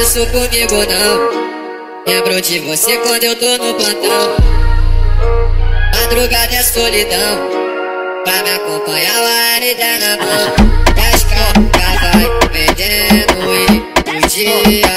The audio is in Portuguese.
isso comigo não. Lembro de você quando eu tô no plantão. Madrugada é solidão, pra me acompanhar a RD na mão. 10 calca vai vendendo e o dia